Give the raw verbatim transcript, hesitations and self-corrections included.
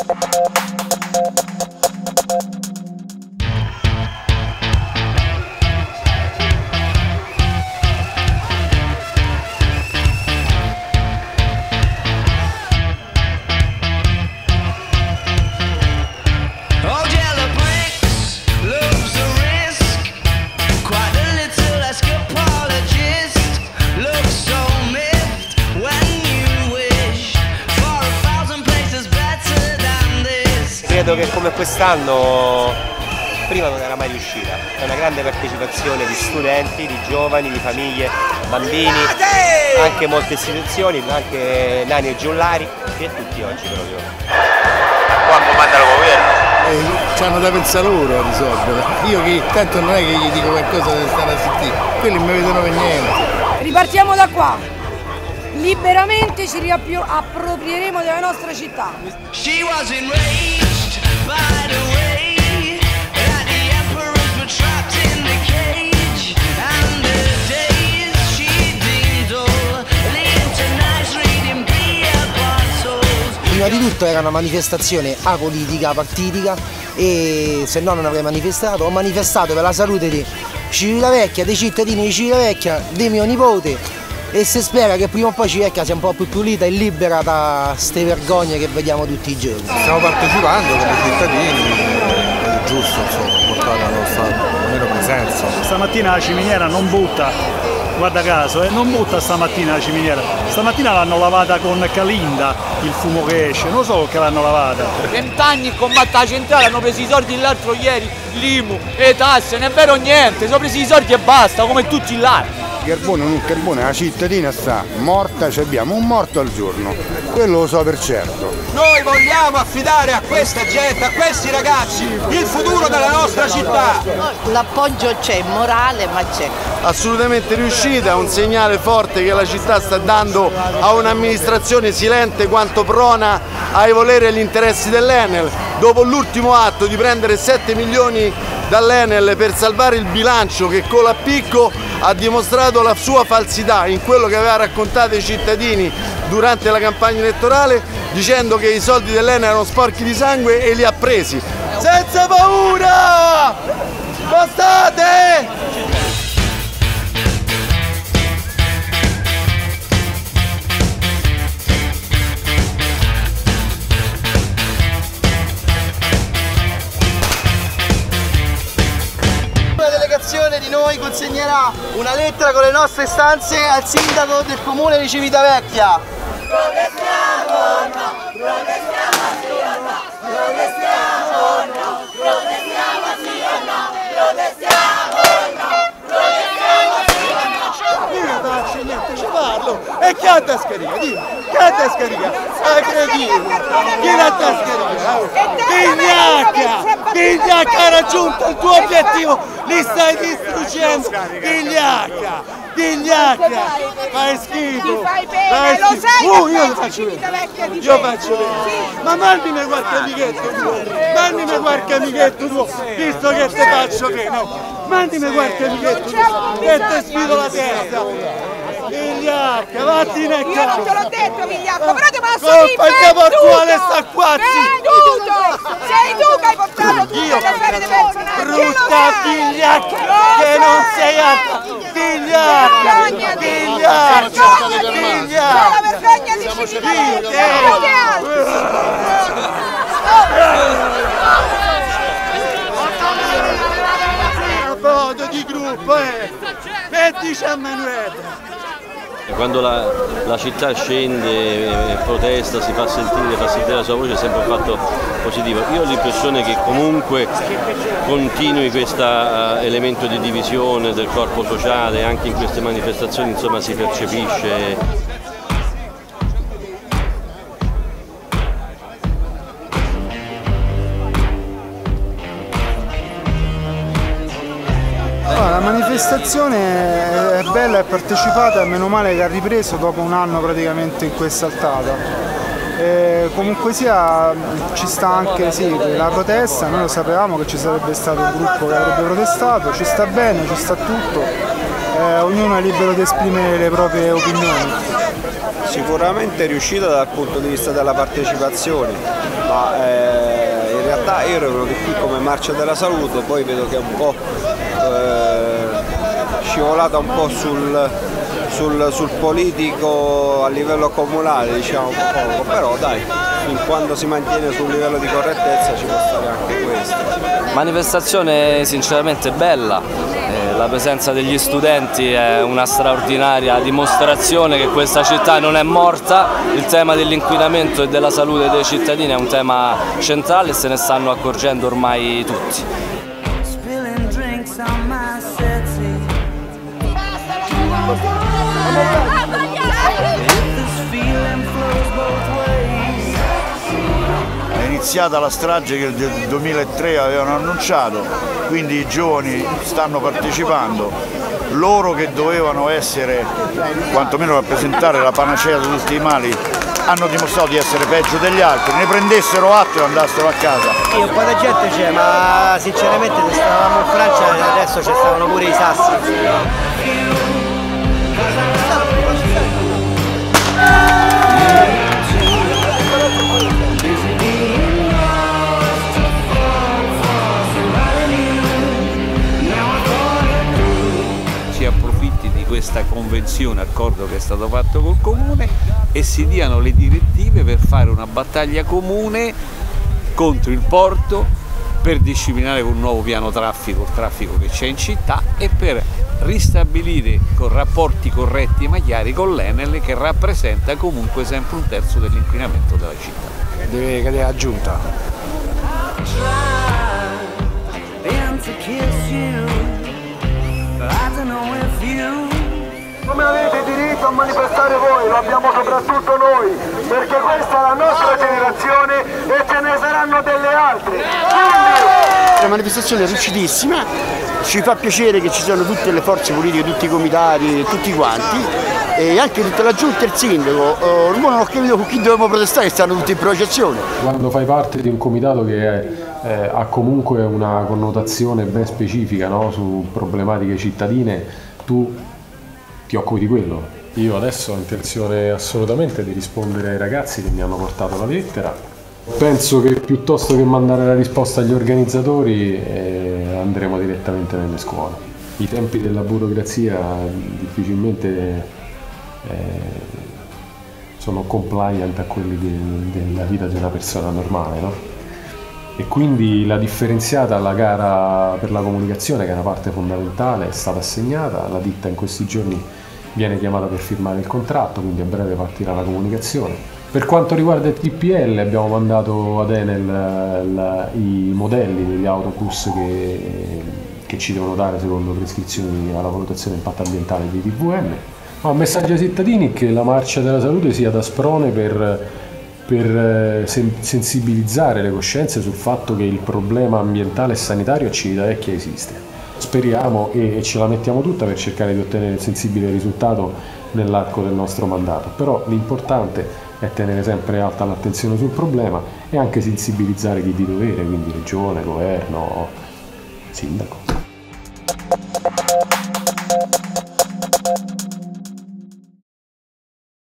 Credo che come quest'anno prima non era mai riuscita, è una grande partecipazione di studenti, di giovani, di famiglie, bambini, anche molte istituzioni, anche nani e giullari e tutti oggi proprio. Qua comanda il governo. Eh, c'hanno da pensare loro a risolvere. Io che tanto non è che gli dico qualcosa da stare a sentire, quelli non mi vedono per niente. Ripartiamo da qua. Liberamente ci riapproprieremo della nostra città. Prima di tutto era una manifestazione apolitica, partitica, e se no non avrei manifestato. Ho manifestato per la salute di Civitavecchia, dei cittadini di Civitavecchia, di mio nipote, e si spera che prima o poi Civitavecchia sia un po' più pulita e libera da queste vergogne che vediamo tutti i giorni. Stiamo partecipando come cittadini, è giusto insomma, portare la nostra meno presenza. Stamattina la ciminiera non butta, guarda caso, eh, non butta stamattina la ciminiera. Stamattina l'hanno lavata con Calinda, il fumo che esce, non so che l'hanno lavata. Vent'anni combatte la centrale, hanno preso i soldi l'altro ieri, l'I M U, le tasse, non è vero niente, sono presi i soldi e basta, come tutti là. Carbone o non carbone, la cittadina sta morta, cioè abbiamo un morto al giorno, quello lo so per certo. Noi vogliamo affidare a questa gente, a questi ragazzi, il futuro della nostra città. L'appoggio c'è, morale, ma c'è. Assolutamente riuscita, un segnale forte che la città sta dando a un'amministrazione silente quanto prona ai voleri e agli interessi dell'Enel. Dopo l'ultimo atto di prendere sette milioni dall'Enel per salvare il bilancio che con l'appicco ha dimostrato la sua falsità in quello che aveva raccontato ai cittadini durante la campagna elettorale, dicendo che i soldi dell'Enel erano sporchi di sangue e li ha presi. Senza paura! Bastate! Di noi consegnerà una lettera con le nostre istanze al sindaco del comune di Civitavecchia. Protestiamo no, protestiamo sì o no, protestiamo no, protestiamo sì o no, protestiamo no, protestiamo sì o no. Io non faccio niente, ci parlo. E chi ha tascarica? Dimmi, chi ha tascarica? Ah, cretino! Chi ha tascarica? Vigliacca! Vigliacca ha raggiunto il tuo obiettivo! Li stai distruggendo! Vigliacca! Vigliacca! Fai schifo! Fai bene, lo sai uh, che io lo faccio bene! Io faccio bene! Ma mandimi qualche amichetto tuo! Mandimi qualche amichetto tuo! Visto che te faccio bene! No. Mandimi qualche amichetto tuo! Che te sfido la testa! Vigliacca, vattene a casa! Io non te l'ho detto, Vigliacca, però ti posso Colpa dire il capo attuale sta qua, venduto! Sei tu che hai portato tutte le ferie di personaggi! Brutta Vigliacca, che non sei altro! Vigliacca! Vigliacca! Vigliacca! La vergogna di Civitavecchia! A voto di gruppo, eh! E dice a Manuela! Quando la, la città scende, eh, protesta, si fa sentire, fa sentire la sua voce, è sempre un fatto positivo. Io ho l'impressione che comunque continui questo uh, elemento di divisione del corpo sociale, anche in queste manifestazioni insomma si percepisce. La manifestazione è bella, è partecipata, meno male che ha ripreso dopo un anno praticamente in questa saltata. E comunque sia ci sta anche sì, la protesta, noi lo sapevamo che ci sarebbe stato un gruppo che avrebbe protestato, ci sta bene, ci sta tutto, eh, ognuno è libero di esprimere le proprie opinioni. sicuramente riuscita dal punto di vista della partecipazione, ma eh, in realtà io ero venuto qui come Marcia della Salute, poi vedo che è un po' eh, scivolata un po' sul, sul, sul politico a livello comunale, diciamo un poco, però dai, fin quando si mantiene sul livello di correttezza ci può stare anche questo. Manifestazione sinceramente bella, eh, la presenza degli studenti è una straordinaria dimostrazione che questa città non è morta, il tema dell'inquinamento e della salute dei cittadini è un tema centrale e se ne stanno accorgendo ormai tutti. È iniziata la strage che nel duemilatré avevano annunciato, quindi i giovani stanno partecipando, loro che dovevano essere, quantomeno rappresentare la panacea di tutti i mali, hanno dimostrato di essere peggio degli altri, ne prendessero atto e andassero a casa. Sì, un po' di gente c'è, ma sinceramente se stavamo in Francia adesso ci stavano pure i sassi. Si approfitti di questa convenzione, accordo che è stato fatto col Comune e si diano le direttive per fare una battaglia comune contro il porto, per disciplinare con un nuovo piano traffico il traffico che c'è in città e per ristabilire con rapporti corretti ma chiari con l'Enel, che rappresenta comunque sempre un terzo dell'inquinamento della città. Deve cadere la giunta. Come avete diritto a manifestare voi, lo abbiamo soprattutto noi, perché questa è la nostra generazione e ce ne saranno delle altre. Quindi... La manifestazione è riuscitissima, ci fa piacere che ci siano tutte le forze politiche, tutti i comitati, tutti quanti, e anche tutta la giunta e il sindaco. Ormai non ho capito con chi dobbiamo protestare, stanno tutti in procezione. Quando fai parte di un comitato che è, eh, ha comunque una connotazione ben specifica, no? Su problematiche cittadine, tu ti occupi di quello. Io adesso ho intenzione assolutamente di rispondere ai ragazzi che mi hanno portato la lettera. Penso che piuttosto che mandare la risposta agli organizzatori eh, andremo direttamente nelle scuole. I tempi della burocrazia difficilmente eh, sono compliant a quelli de, della vita di una persona normale, no? E quindi la differenziata alla gara per la comunicazione, che è una parte fondamentale, è stata assegnata. La ditta in questi giorni viene chiamata per firmare il contratto, quindi a breve partirà la comunicazione. Per quanto riguarda il T P L abbiamo mandato ad Enel la, i modelli degli autobus che, che ci devono dare secondo prescrizioni alla valutazione impatto ambientale di T V M. Ma il messaggio ai cittadini è che la Marcia della Salute sia da sprone per, per sensibilizzare le coscienze sul fatto che il problema ambientale e sanitario a Civitavecchia esiste. Speriamo e ce la mettiamo tutta per cercare di ottenere il sensibile risultato nell'arco del nostro mandato, però l'importante è tenere sempre alta l'attenzione sul problema e anche sensibilizzare chi di dovere, quindi regione, governo, sindaco.